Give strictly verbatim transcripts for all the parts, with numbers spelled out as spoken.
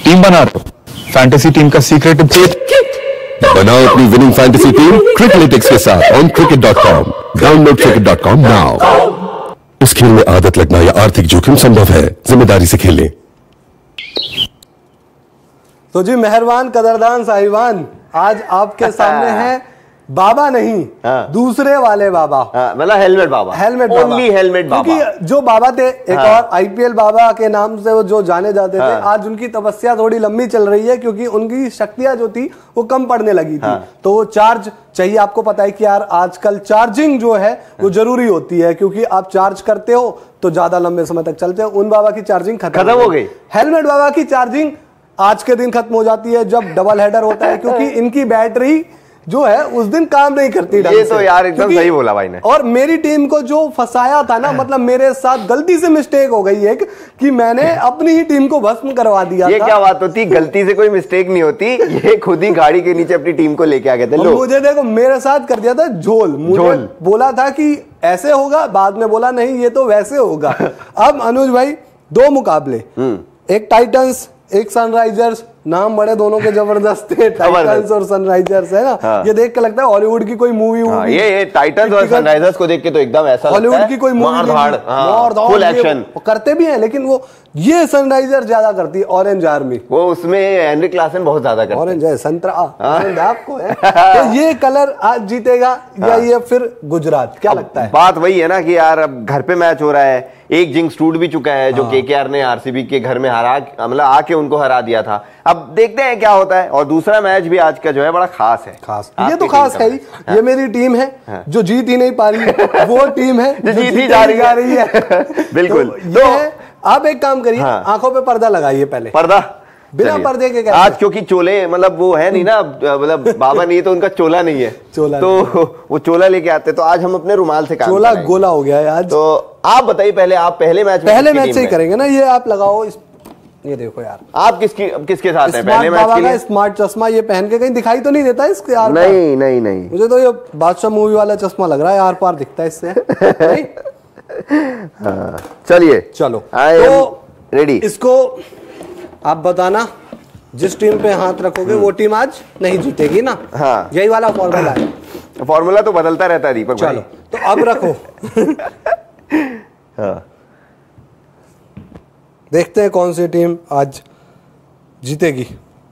Team बना रहे हो? फैंटेसी टीम का सीक्रेट बनाओ अपनी विनिंग फैंटेसी टीम क्रिकेलिटिक्स के साथ on cricket dot com. Download cricket dot com now. इस खेल में आदत लगना या आर्थिक जोखिम संभव है, जिम्मेदारी से खेलें। तो जी मेहरबान कदरदान साहिबान, आज आपके सामने है बाबा नहीं, हाँ। दूसरे वाले बाबा, मतलब हेलमेट बाबा, हेलमेट ओनली हेलमेट बाबा। क्योंकि जो बाबा थे एक हाँ। और आईपीएल बाबा के नाम से वो जो जाने जाते हाँ। थे, आज उनकी तपस्या थोड़ी लंबी चल रही है क्योंकि उनकी शक्तियां जो थी वो कम पड़ने लगी थी। हाँ। तो वो चार्ज चाहिए। आपको पता है कि यार आजकल चार्जिंग जो है वो जरूरी होती है, क्योंकि आप चार्ज करते हो तो ज्यादा लंबे समय तक चलते हो। उन बाबा की चार्जिंग खत्म खत्म हो गई। हेलमेट बाबा की चार्जिंग आज के दिन खत्म हो जाती है जब डबल हेडर होता है, क्योंकि इनकी बैटरी जो है उस दिन काम नहीं करती। ये तो यार एकदम सही बोला भाई ने। और मेरी टीम को जो फंसाया था ना, मतलब मेरे साथ गलती से मिस्टेक हो गई एक कि मैंने अपनी ही टीम को भस्म करवा दिया ये था। क्या बात होती, गलती से कोई मिस्टेक नहीं होती, ये खुद ही गाड़ी के नीचे अपनी टीम को लेके आ गए थे। लो। मुझे देखो मेरे साथ कर दिया था झोल। मुझे झोल। बोला था कि ऐसे होगा, बाद में बोला नहीं ये तो वैसे होगा। अब अनुज भाई दो मुकाबले, एक टाइटंस एक सनराइजर्स, नाम बड़े दोनों के जबरदस्त थे, टाइटंस और सनराइजर्स है ना। हाँ। ये देख के लगता है हॉलीवुड की कोई मूवी। हाँ, ये ये टाइटंस और सनराइजर्स को देख के तो एकदम ऐसा हॉलीवुड की कोई मूवी, फुल एक्शन करते भी हैं, लेकिन वो ये सनराइजर ज्यादा करती है। ऑरेंज आर्मी, वो उसमें हेनरी क्लासन बहुत ज्यादा करते हैं। ऑरेंज है, संतरा ऑरेंज आपको है। तो ये कलर आज जीतेगा या ये फिर गुजरात, क्या लगता है? बात वही है ना कि यार अब घर पे मैच हो रहा है, एक जिंक्स टूट भी चुका है जो केकेआर ने आरसीबी के घर में हरा, मतलब आके उनको हरा दिया था। अब देखते हैं क्या होता है। और दूसरा मैच भी आज का जो है बड़ा खास है। खास ये तो खास है ही। ये मेरी टीम है जो जीत ही नहीं पा रही, वो टीम है जो जीत ही जा रही है। बिल्कुल। तो आप एक काम करिए, आंखों पे पर्दा लगाइए पहले। पर्दा बिना पर्दे के कैसे? आज क्योंकि चोले, मतलब वो है नहीं ना, मतलब बाबा नहीं है तो उनका चोला नहीं है, चोला तो वो चोला लेके आते। तो आज हम अपने रुमाल से काम चोला गोला हो गया है आज। तो आप बताइए पहले, आप पहले मैच पहले मैच से ही करेंगे ना। ये आप लगाओ इस, ये देखो यार, आप किसकी किसके साथ हैं पहले मैच के लिए? स्मार्ट चश्मा ये पहन के कहीं दिखाई तो नहीं देता इसके यार? नहीं नहीं नहीं, मुझे तो ये बादशाह मूवी वाला चश्मा लग रहा है, यार पार दिखता है इससे। हाँ, चलिए चलो तो रेडी। इसको आप बताना, जिस टीम पे हाथ रखोगे वो टीम आज नहीं जीतेगी ना। हाँ, यही वाला फॉर्मूला है। फॉर्मूला तो बदलता रहता है दीपक। चलो तो अब रखो। हाँ, देखते हैं कौन सी टीम आज जीतेगी।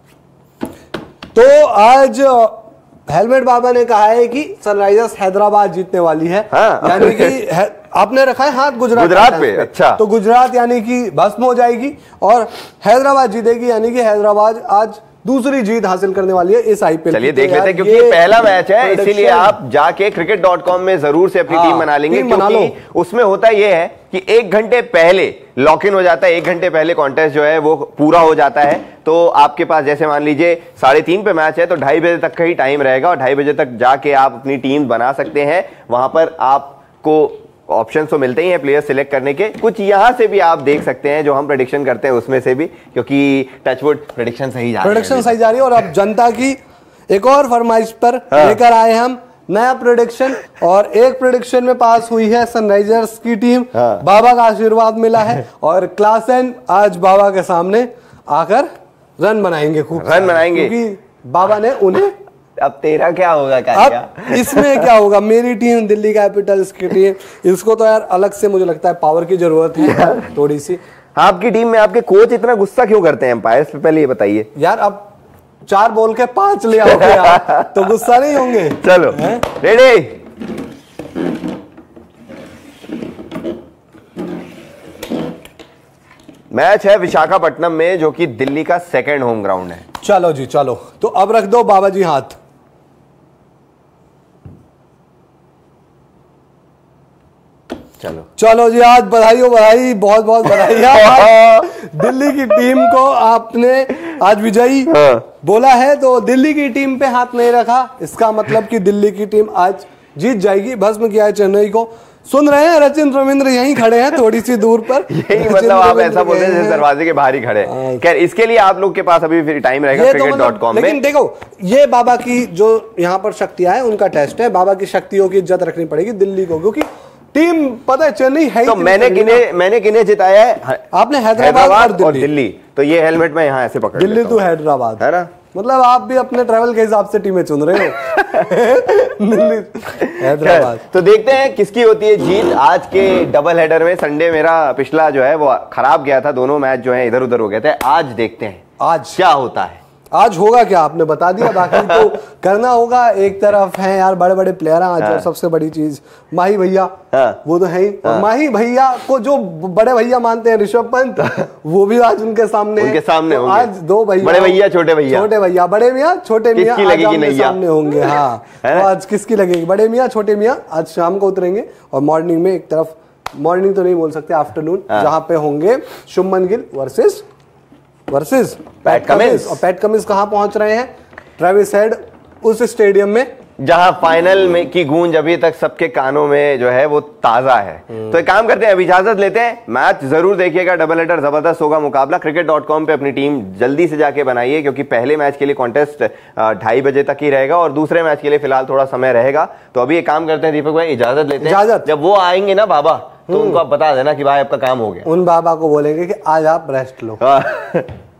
तो आज हेलमेट बाबा ने कहा है कि सनराइजर्स हैदराबाद जीतने वाली है। हाँ। यानी कि आपने रखा है हाथ गुजरात गुजरात पे। अच्छा, तो गुजरात यानी कि भस्म हो जाएगी और हैदराबाद जीतेगी, यानी कि हैदराबाद आज दूसरी जीत हासिल करने वाली है इस आईपीएल। चलिए देख लेते हैं, क्योंकि ये पहला मैच है, इसीलिए आप जाके क्रिकेट डॉट कॉम में जरूर से अपनी टीम बना लेंगे, क्योंकि उसमें होता यह है कि एक घंटे पहले लॉक इन हो जाता है, एक घंटे पहले कॉन्टेस्ट जो है वो पूरा हो जाता है। तो आपके पास जैसे मान लीजिए साढ़े तीन पे मैच है तो ढाई बजे तक का ही टाइम रहेगा, और ढाई बजे तक जाके आप अपनी टीम बना सकते हैं। वहां पर आपको ऑप्शन तो मिलते ही हैं प्लेयर सिलेक्ट करने के, कुछ यहां से भी आप देख सकते हैं जो हम प्रेडिक्शन करते हैं उसमें से भी, क्योंकि टचवुड प्रेडिक्शन सही जा रही है, प्रेडिक्शन सही जा रही है। और अब जनता की एक और फरमाइश पर लेकर आए हम नया प्रेडिक्शन, और एक प्रेडिक्शन में पास हुई है सनराइजर्स की टीम। बाबा का आशीर्वाद मिला है और क्लासन आज बाबा के सामने आकर रन बनाएंगे, खूब रन बनाएंगे, क्योंकि बाबा ने उन्हें। अब तेरा क्या होगा? अब इसमें क्या होगा? मेरी टीम दिल्ली कैपिटल्स की टीम, इसको तो यार अलग से मुझे लगता है पावर की जरूरत है थोड़ी सी। आपकी टीम में आपके कोच इतना गुस्सा क्यों करते हैं एम्पायर्स पे, पहले ये बताइए यार। अब चार बोल के पांच ले आओगे यार, तो गुस्सा नहीं होंगे? चलो रेडी। मैच है विशाखापट्टनम में, जो कि दिल्ली का सेकंड होम ग्राउंड है। चलो जी चलो, तो अब रख दो बाबा जी हाथ। चलो चलो जी, आज बधाई हो, बधाई, बहुत बहुत बधाई। दिल्ली की टीम को आपने आज विजयी बोला है, तो दिल्ली की टीम पे हाथ नहीं रखा, इसका मतलब कि दिल्ली की टीम आज जीत जाएगी। भस्म किया है चेन्नई को। सुन रहे हैं रचिन रविंद्र यहीं खड़े हैं थोड़ी सी दूर पर। यही मतलब आप ऐसा बोल रहे हैं दरवाजे के बाहर ही खड़े हैं। खैर इसके लिए आप लोग के पास अभी फिर टाइम रहेगा क्रिकेट डॉट कॉम में। लेकिन देखो ये बाबा की जो यहाँ पर शक्तियां हैं उनका टेस्ट है। बाबा की शक्तियों की इज्जत रखनी पड़ेगी दिल्ली को, क्योंकि टीम पता है चेन्नई है। तो मैंने किन्हें मैंने किन्हें जिताया है? आपने हैदराबाद और दिल्ली। तो ये हेलमेट मैं यहाँ ऐसे पकड़ दिल्ली टू हैदराबाद, है ना? मतलब आप भी अपने ट्रैवल के हिसाब से टीमें चुन रहे हो। दिल्ली हैदराबाद। तो देखते हैं किसकी होती है जीत आज के डबल हेडर में। संडे मेरा पिछला जो है वो खराब गया था, दोनों मैच जो है इधर उधर हो गए थे। आज देखते हैं आज क्या होता है। आज होगा क्या आपने बता दिया, बाकी तो करना होगा। एक तरफ है यार बड़े बड़े प्लेयर आज, हाँ। और सबसे बड़ी चीज माही भैया, हाँ। वो तो है ही। हाँ। माही भैया को जो बड़े भैया मानते हैं ऋषभ पंत, वो भी आज उनके सामने उनके सामने तो होंगे। आज दो भैया, बड़े भैया छोटे भैया, छोटे भैया बड़े मियाँ छोटे मियाँ किसकी आज लगेगी आमने नैया? सामने होंगे। हाँ तो आज किसकी लगेगी? बड़े मियाँ छोटे मियाँ आज शाम को उतरेंगे, और मॉर्निंग में एक तरफ, मॉर्निंग तो नहीं बोल सकते, आफ्टरनून, जहाँ पे होंगे Shubman Gill versus versus Pat Cummins. और पैट कमिंस कहाँ पहुंच रहे हैं? ट्रेविस हेड उस स्टेडियम में जहां फाइनल में की गूंज अभी तक सबके कानों में जो है वो ताजा है। तो एक काम करते हैं, अभी इजाजत लेते हैं। मैच जरूर देखिएगा, डबल हेडर जबरदस्त होगा मुकाबला। क्रिकेट डॉट कॉम पे अपनी टीम जल्दी से जाके बनाइए, क्योंकि पहले मैच के लिए कॉन्टेस्ट ढाई बजे तक ही रहेगा और दूसरे मैच के लिए फिलहाल थोड़ा समय रहेगा। तो अभी एक काम करते हैं दीपक भाई, इजाजत लेते हैं। इजाजत। जब वो आएंगे ना बाबा, तो उनको आप बता देना कि भाई आपका काम हो गया। उन बाबा को बोलेंगे कि आज आप रेस्ट लो।